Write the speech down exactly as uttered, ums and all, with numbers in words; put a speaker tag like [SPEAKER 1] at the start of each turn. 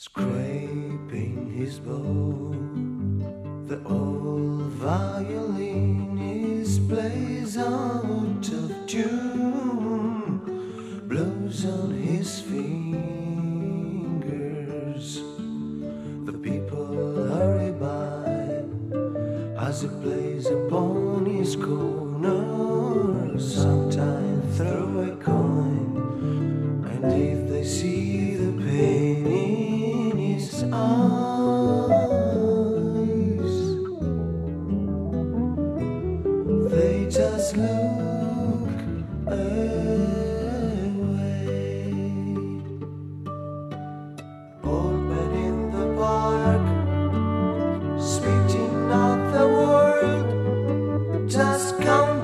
[SPEAKER 1] scraping his bow. The old violinist plays out of tune, blows on his fingers. The people hurry by as he plays upon his corner. Sometimes throw a coin, and if they see the pain in his eyes, they just look away. Old man in the park, spitting out the word, just count